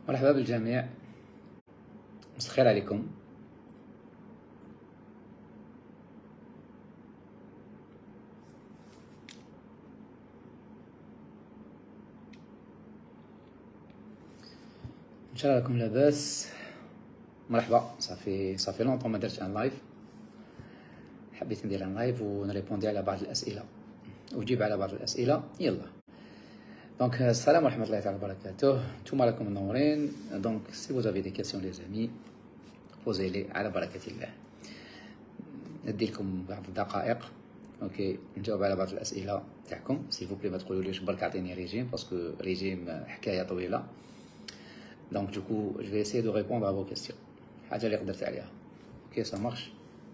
مرحبا بالجميع، مساء الخير عليكم. ان شاء الله راكم لاباس. مرحبا، صافي لونطون ما درتش ان لايف، حبيت ندير ان لايف ونريبوندي على بعض الاسئله وجيب على بعض الاسئله. يلا دونك السلام ورحمه الله تعالى وبركاته، نتوما راكم منورين. دونك سي فوز افي دي كيسيون لي زامي بوزي لي على بركه الله. ندي لكم بعض الدقائق اوكي نجاوب على بعض الاسئله تاعكم. سي فو ما تقولوليش برك عطيني ريجيم باسكو ريجيم حكايه طويله. دونك دوكو جو في اسيي دو ريبوندر ا فو كيسيون حاجه اللي قدرت عليها. اوكي سا مارش.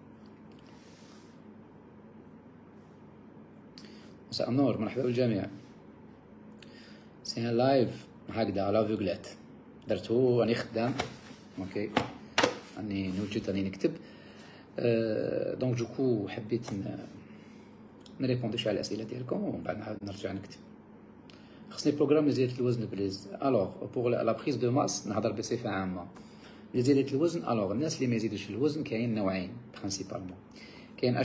مساء النور، مرحبا بالجميع. سي ان لايف هكذا على فيغلات درتو راني خدام اوكي، راني نوجد راني نكتب. دونك دوكو حبيت نريبوندي شويه على الاسئله ديالكم ومن بعد نعاود نرجع نكتب. خصني بروغرام لزيادة الوزن بليز. الوغ بوغ لا بريز دو ماس نهضر بصفه عامه. لزيادة الوزن الوغ الناس اللي ما يزيدوش في الوزن كاين نوعين برينسيبالمون. كاين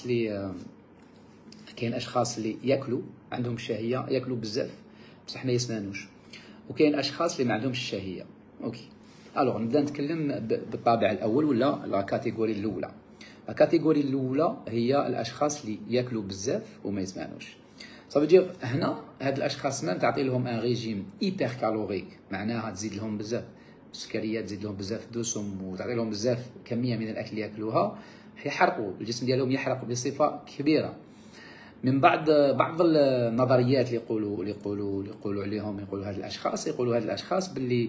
اشخاص اللي ياكلوا عندهم الشهيه، ياكلوا بزاف بصح ما يسمانوش، وكاين اشخاص اللي ما عندهمش الشهيه. اوكي الوغ نبدا نتكلم بالطابع الاول ولا لا كاتيجوري الاولى. لا كاتيجوري الاولى هي الاشخاص اللي ياكلوا بزاف وما يسمانوش. صافي دير هنا هاد الاشخاص ما تعطي لهم ان ريجيم ايبر كالوريك، معناها تزيد لهم بزاف السكريات، تزيد لهم بزاف الدسم وتعطي لهم بزاف كميه من الاكل اللي ياكلوها، يحرقوا الجسم ديالهم، يحرق بصفه كبيره. من بعض النظريات اللي يقولوا عليهم، يقولوا هاد الاشخاص باللي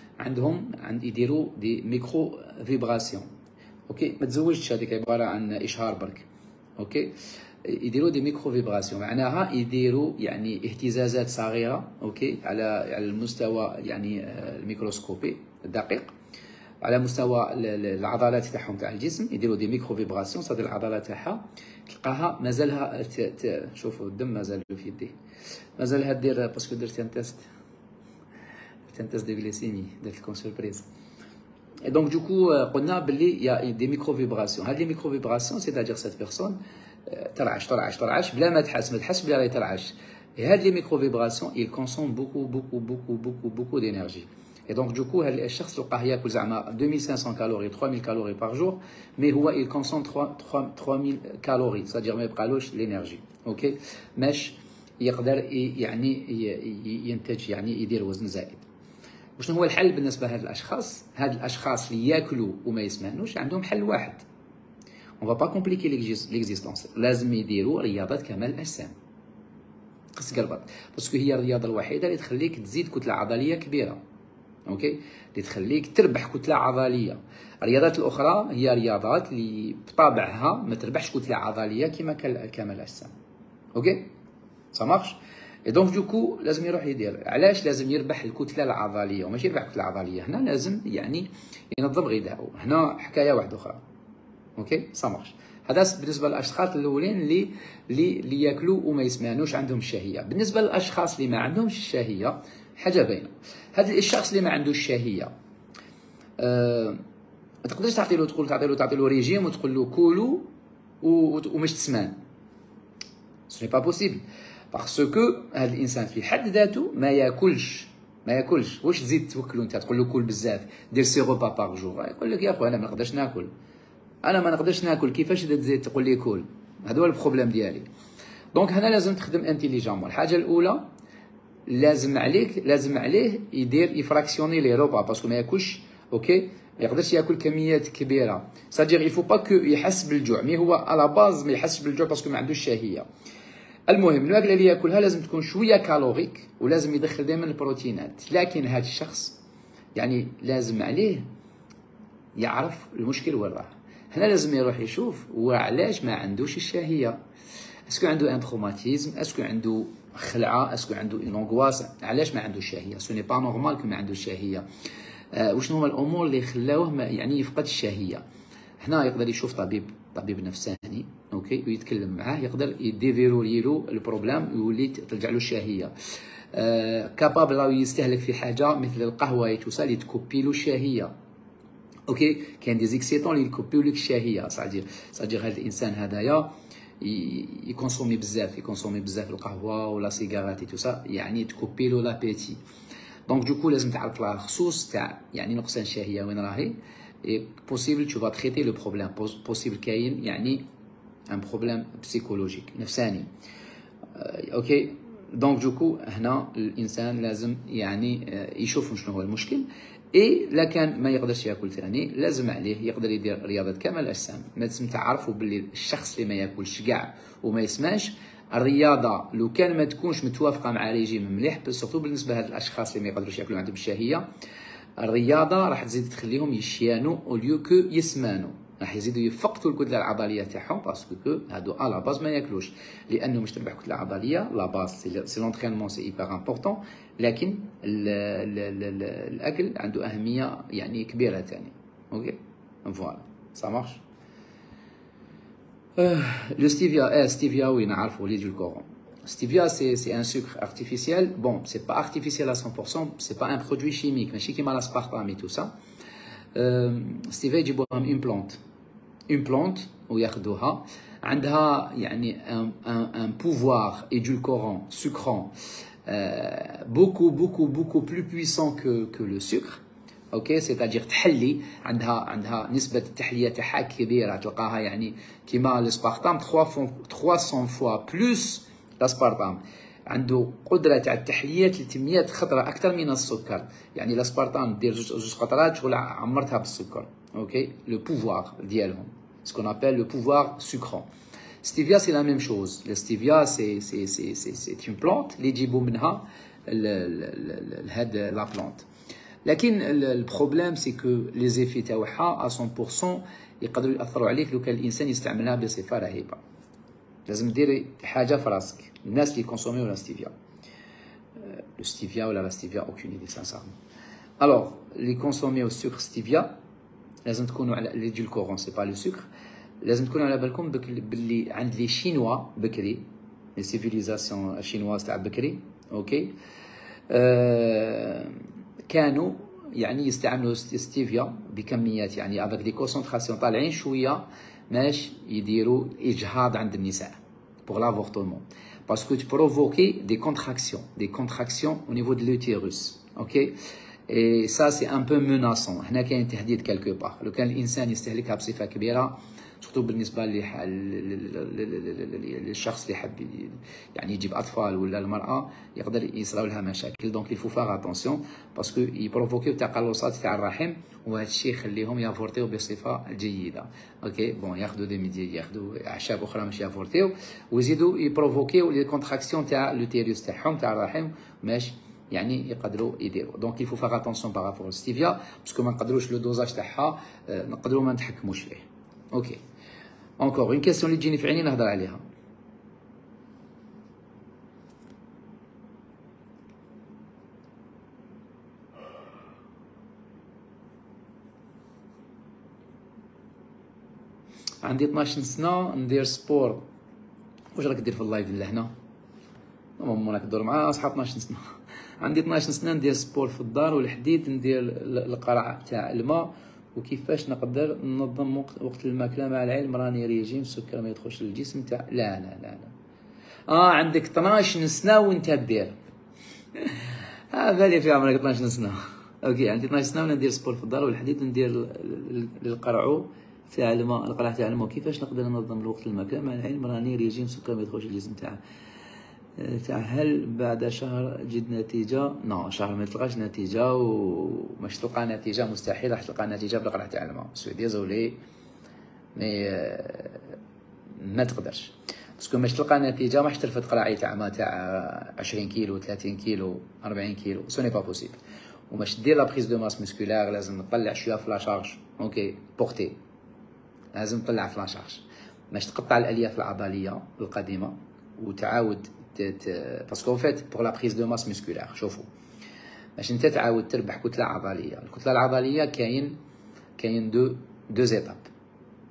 يديروا دي ميكرو فيبراسيون. اوكي ما تزوجتش، هذيك عباره عن اشهار برك. اوكي يديروا دي ميكرو فيبراسيون، معناها يديروا يعني اهتزازات صغيره اوكي على المستوى يعني الميكروسكوبي الدقيق، على مستوى العضلات تاعهم تاع الجسم. يديروا دي ميكرو فيبراسيون، صافي العضلات تاعها تلقاها مازالها شوفوا الدم مازال في يديه، مازالها دير باسكو درت ان تيست دو غليسيمي، درت لكم سوربريز. Et donc du coup قلنا باللي يا دي ميكرو فيبراسيون. هاد لي ميكرو فيبراسيون سي تادير سيت بيرسون ترعش بلا ما تحس بلا راهي ترعش. هاد لي ميكرو فيبراسيون il consomme beaucoup d'énergie. Et donc du coup هاد الشخص تلقاه ياكل زعما 2500 كالوري 3000 كالوري باغ جور، مي هو il consomme 3000 كالوري، c'est-à-dire ما يبقالوش لينيرجي. اوكي ماش يقدر يعني ينتج يعني يدير وزن زائد. وشنو هو الحل بالنسبه لهاد الاشخاص؟ هاد الاشخاص اللي ياكلوا وما يسمعنوش عندهم حل واحد. اون با كومبليكي ليكزيستونس، لازم يديروا رياضات كمال الاجسام قص قربط، باسكو هي الرياضه الوحيده اللي تخليك تزيد كتله عضليه كبيره. اوكي اللي تخليك تربح كتله عضليه. الرياضات الاخرى هي رياضات اللي بطابعها ما تربحش كتله عضليه كما كمال الاجسام. اوكي سا مارش. اي دونك دوكو لازم يروح يدير. علاش لازم يربح الكتله العضليه وماشي يربح الكتله العضليه؟ هنا لازم يعني ينظم غذائه، هنا حكايه واحده اخرى. اوكي سا مارش. هذا بالنسبه للاشخاص الاولين اللي ياكلوا وما يسمعنوش عندهم الشهيه. بالنسبه للاشخاص اللي ما عندهمش الشهيه حاجه باينه. هذا الشخص اللي ما عندوش الشهيه ما تقدرش تعطي له ريجيم وتقول له كولو ومش تسمان. سو ني با بوسيبل باسكو هذا الانسان في حد ذاته ما ياكلش. واش تزيد توكلو انت تقول له كل بزاف، دير سي روبا باغ جور، يقول لك يا اخو انا ما نقدرش ناكل، كيفاش تزيد تقول لي كل؟ هذا هو البروبليم ديالي. دونك هنا لازم تخدم انتيليجامون. الحاجه الاولى لازم عليه يدير يفراكسيوني لي روبا باسكو ما ياكلش. اوكي ما يقدرش ياكل كميات كبيره، سادير يفو با كو يحس بالجوع، مي هو على باز ما يحسش بالجوع باسكو ما عندوش شهيه. المهم الماكله اللي ياكلها لازم تكون شويه كالوريك، ولازم يدخل دائما البروتينات. لكن هذا الشخص يعني لازم عليه يعرف المشكل وين راه. هنا لازم يروح يشوف وعلاش ما عندوش الشهيه. اسكو عنده ان تروماتيزم، اسكو عنده خلعه، اسكو عنده انغواس، علاش ما عندوش الشهيه؟ سو ني با نورمال كو ما عندوش الشهيه. وشنو هما الامور اللي خلاوه يعني يفقد الشهيه؟ هنا يقدر يشوف طبيب نفساني اوكي ويتكلم معاه، يقدر يديفيرولي له البروبليم ويولي ترجع له الشهيه. كابابل يستهلك في حاجه مثل القهوه توصل اللي تكوبي له الشهيه. اوكي كاين دي زيكسيتون اللي يكوبيو لك الشهيه، صادير هذا الانسان هذايا يكونسومي بزاف القهوه ولا سيجارات تو سا، يعني تكوبي له لابيتي. دونك دوكو لازم تعرف الخصوص تاع يعني نقصان الشهيه وين راهي. بوسيبل تو فا تريتي لو بروبليم، بوسيبل كاين يعني ان بروبليم بسيكولوجيك نفساني. اوكي دونك دوكو هنا الانسان لازم يعني يشوف شنو هو المشكل. لا كان ما يقدرش ياكل ثاني لازم عليه يقدر يدير رياضه كمال الاجسام. لازم تعرفوا باللي الشخص اللي ما ياكلش كاع وما يسمعش الرياضه لو كان ما تكونش متوافقه مع ريجيم مليح، سورتو بالنسبه لهاد الاشخاص اللي ما يقدروش ياكلوا عندهم الشهيه، الرياضه راح تزيد تخليهم يشيانوا اوليو كو يسمانوا، راح يزيدوا يفقدوا الكتله العضليه تاعهم باسكو هادو لا باز ما ياكلوش، لانه باش تربح كتله عضليه لا باز سي لونترينمون سي ايبر امبورطون، لكن الاكل عنده اهميه يعني كبيره ثاني. اوكي فوالا سا مارش. لو ستيفيا ستيفيا وي نعرفوا لي دولكورون. Stevia, c'est un sucre artificiel. Bon, c'est pas artificiel à 100%, c'est pas un produit chimique, mais qui l'aspartame et tout ça. Stevia يجيبوها من une plante وياخذوها عندها يعني un pouvoir édulcorant, sucrant beaucoup plus puissant que le sucre. اوكي c'est-à-dire تحلي عندها نسبه التحليه تاعها كبيره، تلقاها يعني كيما الاسبارتام 300 فوا بلوس. الاسبارتام عنده قدره تاع التحليه 300 خطره اكثر من السكر، يعني الاسبارتام دير جوج قطرات شغل عمرتها بالسكر. اوكي لو بوفوار ديالهم سكون ابل لو بوفوار سكرون. ستيفيا سي لا ميم شوز. الستيفيا سي اون بلانت اللي يجيبوا منها هاد لا بلانت، لكن البروبليم سي كو لي زيفي تاعها 100% يقدروا ياثروا عليك لو كان الانسان يستعملها بصفه رهيبه. لازم ديري حاجه في راسك. الناس اللي كونسوميو لا ستيفيا، لو ستيفيا ولا لا ستيفيا اوكين ايدي سانسارمون. الوغ اللي كونسوميو السكر ستيفيا لازم تكونوا على لي دولكورون سي با لو سكر، لازم تكونوا على بالكم باللي عند لي شينوا بكري، لي سيفيليزاسيون الشينواز تاع بكري اوكي كانوا يعني يستعملوا ستيفيا بكميات يعني افيك دي كونسونطراسيون طالعين شويه باش يديروا اجهاض عند النساء pour l'avortement parce que tu provoquais des contractions au niveau de l'utérus. OK et ça c'est un peu menaçant. هنا كاين تهديد quelque part. لو كان الانسان يستهلكها بصفه كبيره سورتو بالنسبه للشخص اللي يحب يعني يجيب اطفال ولا المراه يقدر يصراو لها مشاكل. دونك il faut faire attention باسكو يبروفوكيو تقلصات تاع الرحم، وهذا الشيء يخليهم يافورتيو بصفه جيده. اوكي بون ياخذوا دي ميدي ياخذوا اعشاب اخرى باش يافورتيو ويزيدوا يبروفوكيو لي كونتراكسيون تاع لوتيريوس تاعهم تاع الرحم باش يعني يقدروا يديروا. دونك il faut faire attention par rapport au stevia باسكو ما نقدروش لو دوزاج تاعها نقدروا ما نتحكموش فيه. اوكي encore une question اللي تجيني في عيني نهضر عليها. عندي 12 سنه ندير سبور. واش راك دير في اللايف لهنا؟ المهم راك تدور مع اصحاب 12 سنه. عندي 12 سنه ندير سبور في الدار والحديد ندير القرعه تاع الماء وكيفاش نقدر ننظم وقت الماكله مع العلم راني ريجيم السكر ما يدخلش للجسم تاع لا عندك 12 سنه وانت دير بالي في عمرك 12 سنه. اوكي عندي 12 سنه وانا ندير سبور في الدار والحديد ندير القرعو تاع الماء القرعه تاع الماء كيفاش نقدر ننظم الوقت الماكله مع العلم راني ريجيم السكر ما يدخلش للجسم تاع هل بعد شهر جد نتيجة؟ نو شهر ما تلقاش نتيجة ومش تلقى نتيجة مستحيل راح تلقى نتيجة بالقرعة تاع الماء. سويدي زولي ما تقدرش باسكو باش تلقى نتيجة ماش ترفد قرعي تاع ما تاع 20 كيلو 30 كيلو 40 كيلو سوني با بوسيبل. وباش دير لا بريز دو ماس مسكولار لازم تطلع شوية في لا شارج. اوكي بورتي لازم تطلع في لا شارج باش تقطع الالياف العضلية القديمة وتعاود باسكو ان فيت بور لا بريز دو ماس مسكولار. شوفوا باش انت تعاود تربح كتله عضليه، الكتله العضليه كاين دو زيتاب.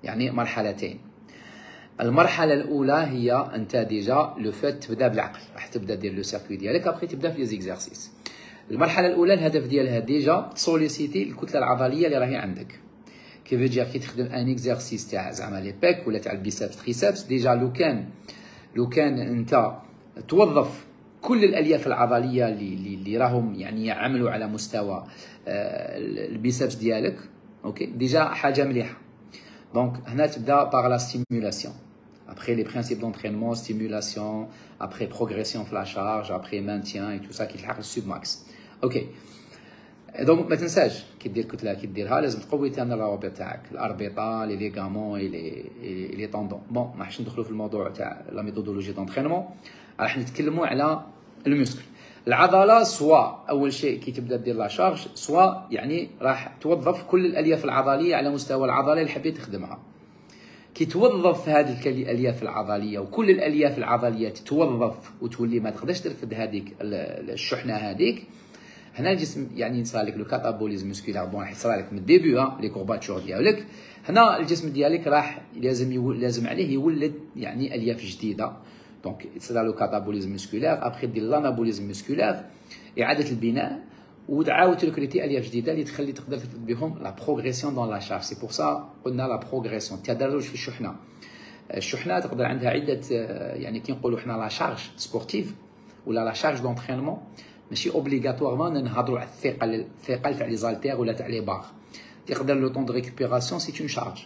يعني مرحلتين. المرحله الاولى هي انت ديجا لو فات تبدا بالعقل، راح تبدا دير لو سيركوي ديالك، ابخي تبدا في لي زيكزارسيس. المرحله الاولى الهدف ديالها ديجا سوليسيتي الكتله العضليه اللي راهي عندك. كيف جا كي تخدم ان اكزارسيس تاع زعما لي بيك ولا تاع البيسابس تريسابس، ديجا لو كان انت توظف كل الالياف العضليه اللي راهم يعني يعملوا على مستوى البيسابس ديالك، اوكي ديجا حاجه مليحه. دونك هنا تبدا باغ لا ستيمولاسيون. Après les principes d'entraînement, stimulation, après progression في la charge, après maintien et tout ça qui تلحق السوبماكس. اوكي. دونك ما تنساش كي دير كتله كي ديرها لازم تقوي ثاني الروابط تاعك، الاربطه، لي ليغامون لي طوندون. بون ما راحش ندخلوا في الموضوع تاع لا ميثودولوجي دونترينمون، راح نتكلموا على المسكل. العضله سوا اول شيء كي تبدا دير لا شارج، سوا يعني راح توظف كل الالياف العضليه على مستوى العضله اللي حبيت تخدمها. كي توظف هذه الالياف العضليه وكل الالياف العضليه تتوظف وتولي ما تقدرش ترفد هذيك الشحنه هذيك، هنا الجسم يعني يصير لك لو كاتابوليزم مسكولار. بون راح يصير لك من الديبيو لي كورباتور ديالك. هنا الجسم ديالك راح لازم عليه يولد يعني الياف جديده. دونك يصير لو كاتابوليزم مسكولار، ابخي دير لانابوليزم مسكولار، اعاده البناء، وتعاود تركريتي الياف جديده اللي تخلي تقدر تفد بهم لا بروغريسيون دون لا شارج. سي بور سا قلنا لا بروغريسيون، التدرج في الشحنه. الشحنه تقدر عندها عده يعني كي نقولوا حنا لا شارج سبورتيف ولا لا شارج دونترينمون، ماشي اوبليغاتوارمون نهضروا على الثقل تاع لي زالتير ولا تاع لي باغ. يقدر لو طون دو ريكوبيراسيون سي اون شارج،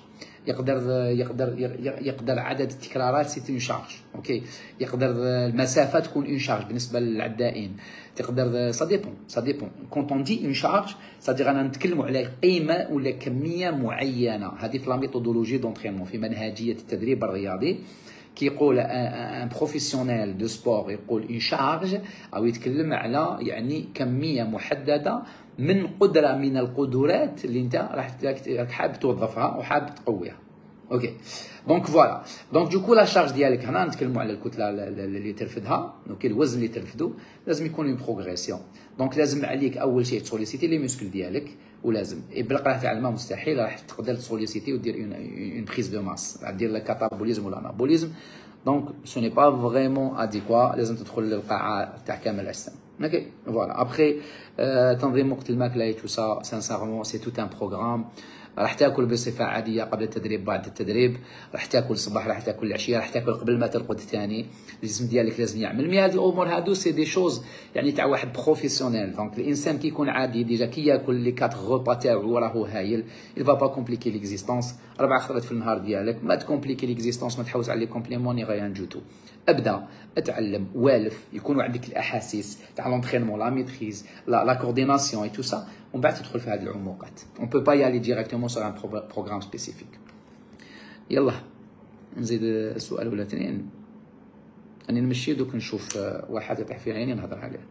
يقدر عدد التكرارات سي اون شارج، اوكي. يقدر المسافه تكون اون شارج بالنسبه للعدائين. تقدر سا ديبون كونت اون دي اون شارج صدير انا نتكلموا على قيمه ولا كميه معينه. هذه في لا ميثودولوجي دونترينمون في منهجيه التدريب الرياضي. كي يقول ان بروفيسيونيل دو سبور يقول اون شارج، او يتكلم على يعني كميه محدده من قدره من القدرات اللي انت راح حاب توظفها وحاب تقويها، اوكي. دونك فوالا، دونك دوكو لا شارج ديالك هنا نتكلموا على الكتله اللي ترفدها، اوكي. الوزن اللي ترفدو لازم يكون اون بروغريسيون. دونك لازم عليك اول شيء تسوليسيتي لي مسكل ديالك، ولازم بالقراءه تاع الماء مستحيل راح تقدر تسوليسيتي ودير اون بريز دو ماس، دير كاتابوليزم ولا انابوليزم. دونك سو ني با فريمون اديكوا، لازم تدخل للقاعه تاع كامل الاجسام، اوكي. فوالا ابخي تنظيم وقت الماكله اي تو سا سانسيرمون سي تو ان بروغرام. راح تاكل بصفه عاديه قبل التدريب بعد التدريب، راح تاكل الصباح، راح تاكل العشيه، راح تاكل قبل ما ترقد ثاني. الجسم ديالك لازم يعمل. مي هذه الامور هادو سي دي شوز يعني تاع واحد بروفيسيونيل. دونك الانسان كي يكون عادي ديجا كي ياكل لي 4 غوبا تاعو راهو هايل، il va pas compliquer l'existence. 4 خطرات في النهار ديالك ما تكومبليكي ليكزيستونس، ما تحوس على لي كومبليمون ني غيان جو تو. ابدا اتعلم والف، يكون عندك الاحاسيس تاع لونترينمون، لا ميتريز، لا كورديناسيون اي تو سا، ومن بعد تدخل في هذه العمقات. اون بو با يالي ديريكتومون سور ان بروغرام سبيسيفيك. يلا نزيد سؤال ولا اثنين. اني نمشي دوك نشوف واحد يطيح في عيني نهضر عليه.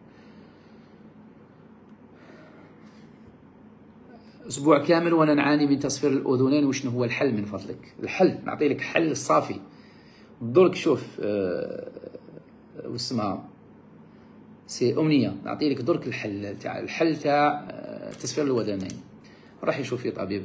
اسبوع كامل وانا نعاني من تصفير الاذنين، وشنو هو الحل من فضلك؟ الحل نعطي لك حل صافي. درك شوف واسمها سي امنيه، نعطي لك درك الحل تاع تصفير الاذنين. راح يشوف في طبيب،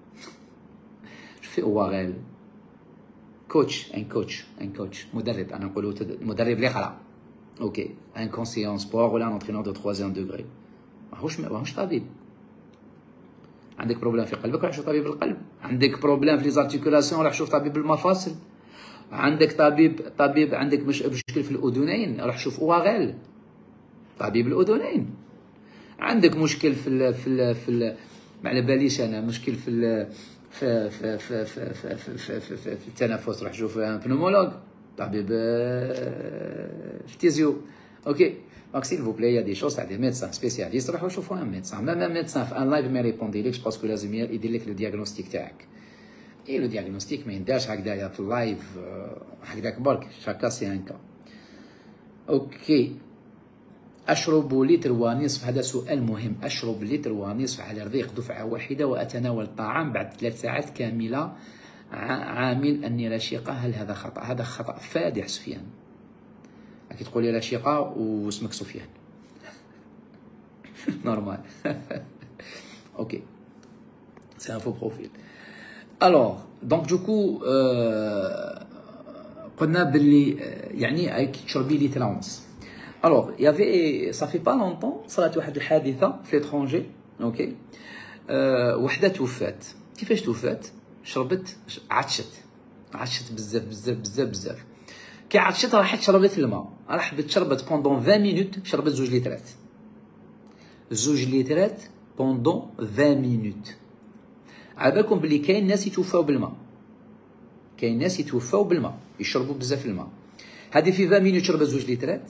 شوفي اوغيل كوتش، ان كوتش مدرب، انا نقولوا مدرب اللي قرا، اوكي. ان كونسيون سبور ولا انترينور دو 3 دوغري، ماهوش طبيب. عندك بروبليم في قلبك روح شوف طبيب القلب، عندك بروبليم في لي زارتيكولاسيون روح شوف طبيب المفاصل، عندك طبيب عندك مشكل في الاذنين روح شوف اوغيل طبيب الاذنين. عندك مشكل في ما على باليش انا مشكل في التنفس روح شوف بنومولوج، طبيب فيزيو، اوكي. دونك سيل فو بلاي يا دي شوز تاع دي ميدسان سبيسياليست روحوا شوفوا ان ميدسان. ميم ميدسان في ان لايف ما يريبونديلكش باسكو لازم يدير لك لو دياغنوستيك تاعك. اي لو دياغنوستيك ما يندارش هكذايا في اللايف هكذاك برك، شاكا سي ان كا، اوكي. أشرب لتر ونصف، هذا سؤال مهم. أشرب لتر ونصف على الريق دفعة واحدة وأتناول الطعام بعد 3 ساعات كاملة عامل أني رشيقة، هل هذا خطأ؟ هذا خطأ فادح سفيان. كي تقول لي رشيقة واسمك سفيان نورمال اوكي سي ان فو بروفيل. الوغ دونك دوكو قلنا باللي يعني كي تشربي لتر ونص. الوغ يافي صافي با لونطون صرات واحد الحادثه في لترونجي. اوكي وحده توفات. كيفاش توفات؟ شربت عطشت بزاف بزاف بزاف بزاف. كي عطشت راحت شربت الماء، راحت شربت بوندون 20 مينوت، شربت 2 لترات. 2 لترات بوندون 20 مينوت. على بالكم بلي كاين ناس يتوفاو بالماء، كاين ناس يتوفاو بالماء، يشربوا بزاف الماء. هذه في 20 مينوت شربت 2 لترات،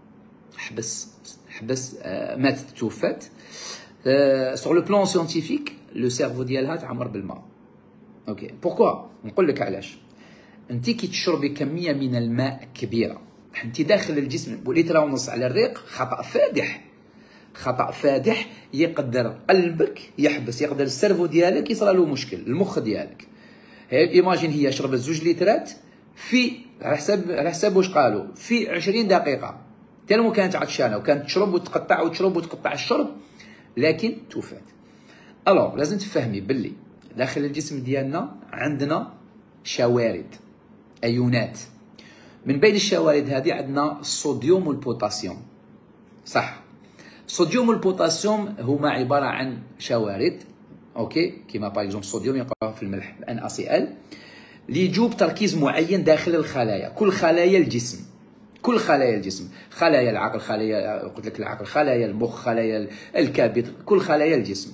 حبس ماتت توفات. سور لو بلان سيانتيفيك لو سيرفو ديالها تعمر بالماء. اوكي بوركوا؟ نقول لك علاش. انت كي تشربي كميه من الماء كبيره، انت داخل الجسم لتر ونص على الريق، خطا فادح، خطا فادح. يقدر قلبك يحبس، يقدر السيرفو ديالك يصرى له مشكل، المخ ديالك. ايماجين هي شربت 2 لترات في على حساب واش قالوا في 20 دقيقه، تالمو كانت عطشانه وكانت تشرب وتقطع وتشرب وتقطع الشرب، لكن توفات. الوغ لازم تفهمي باللي داخل الجسم ديالنا عندنا شوارد، ايونات. من بين الشوارد هذه عندنا الصوديوم والبوتاسيوم. صح، الصوديوم والبوتاسيوم هما عباره عن شوارد. اوكي كيما باغ اكزومبل الصوديوم يلقاوه في الملح NaCl، اللي يجوا بتركيز معين داخل الخلايا، كل خلايا الجسم، كل خلايا الجسم، خلايا العقل، خلايا قلت لك العقل، خلايا المخ، خلايا الكبد، كل خلايا الجسم.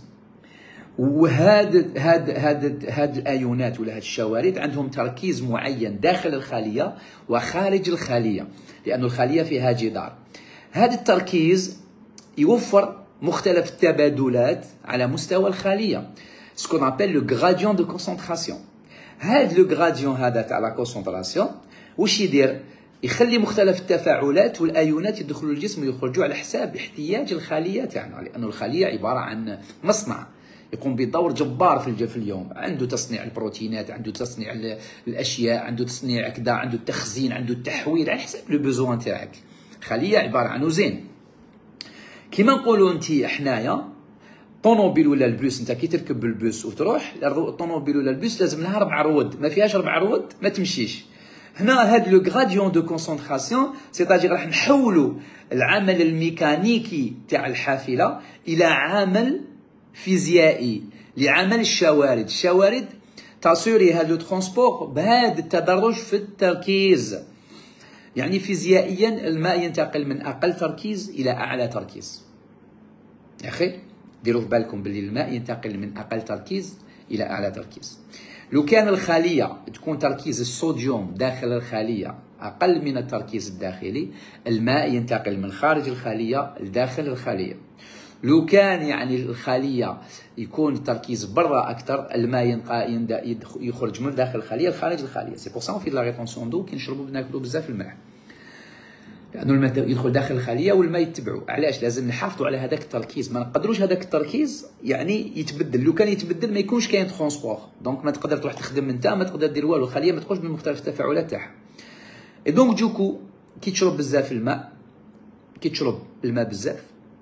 هاد الايونات ولا هاد الشوارد عندهم تركيز معين داخل الخليه وخارج الخليه، لأن الخليه فيها جدار. هذا التركيز يوفر مختلف التبادلات على مستوى الخليه، سكون ابل لو غراديون دو كونسونطراسيون. هاد لو غراديون هذا تاع لا كونسونطراسيون واش يدير؟ يخلي مختلف التفاعلات والايونات يدخلوا الجسم ويخرجوا على حساب احتياج الخليه تاعنا، لأن الخليه عباره عن مصنع يقوم بدور جبار في اليوم. عنده تصنيع البروتينات، عنده تصنيع الاشياء، عنده تصنيع كذا، عنده التخزين، عنده التحويل على حسب لو بوزوان تاعك. خليه عباره عن وزين. كيما نقولوا انت حنايا طونوبيل ولا البوس، انت كي تركب البوس وتروح الطونوبيل ولا البوس لازم لها 4 رواد، ما فيهاش 4 رواد ما تمشيش. هنا هاد لو غراديون دو كونسونطراسيون سيتاجير راح نحولوا العمل الميكانيكي تاع الحافله الى عمل فيزيائي، لعمل الشوارد. الشوارد تاسوري هذا لو ترونسبور بهذا التدرج في التركيز. يعني فيزيائيا الماء ينتقل من اقل تركيز الى اعلى تركيز. يا اخي ديروا في بالكم باللي الماء ينتقل من اقل تركيز الى اعلى تركيز. لو كان الخليه تكون تركيز الصوديوم داخل الخليه اقل من التركيز الداخلي، الماء ينتقل من خارج الخليه لداخل الخليه. لو كان يعني الخليه يكون التركيز برا اكثر، الماء يخرج من داخل الخليه لخارج الخليه. سي بور سا في لا ريتونسيون دو كي نشربوا ناكلوا بزاف الماء، لانه الماء يدخل داخل الخليه والماء يتبعوا. علاش؟ لازم نحافظوا على هذاك التركيز، ما نقدروش هذاك التركيز يعني يتبدل. لو كان يتبدل ما يكونش كاين ترونسبور، دونك ما تقدر تروح تخدم انت، ما تقدر دير والو، الخليه ما تخرج من مختلف التفاعلات تاعها. اي دونك دوكو كي تشرب بزاف الماء، كي تشرب الماء بزاف،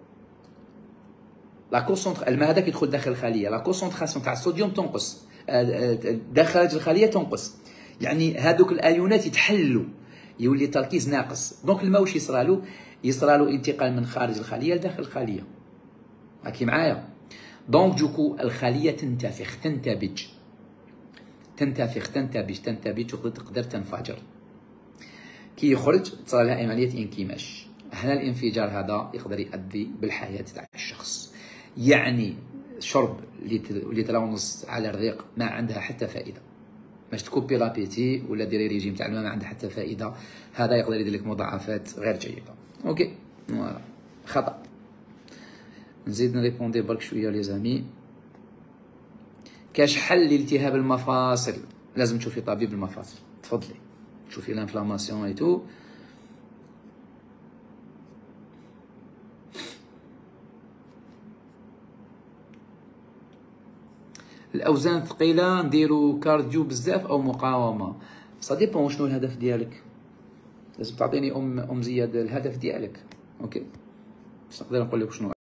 لا كونسونطر الماء هذاك يدخل داخل الخليه، لا كونسونطراسيون تاع الصوديوم تنقص، داخل الخليه تنقص، يعني هذوك الايونات يتحلوا، يولي تركيز ناقص. دونك الماء واش يصرالو؟ يصرالو انتقال من خارج الخليه لداخل الخليه. راكي معايا؟ دونك دوكو الخليه تنتفخ، تنتبج تقدر تنفجر. كي يخرج تصرى لها عمليه انكماش. هنا الانفجار هذا يقدر يؤدي بالحياه تاع الشخص. يعني شرب لتر ونص على الريق ما عندها حتى فائده. باش تكوبي لابيتي ولا ديري ريجيم تاع الماء ما عندها حتى فائده، هذا يقدر يدير لك مضاعفات غير جيده. اوكي فوالا خطا. نزيد نريبوندي برك شويه لي زامي. كاش حل لالتهاب المفاصل؟ لازم تشوفي طبيب المفاصل، تفضلي شوفي لانفلاماسيون اي تو. الاوزان الثقيله نديرو كارديو بزاف او مقاومه؟ صا ديبون شنو الهدف ديالك. لازم تعطيني ام زياد الهدف ديالك. اوكي باش نقدر نقول لك شنو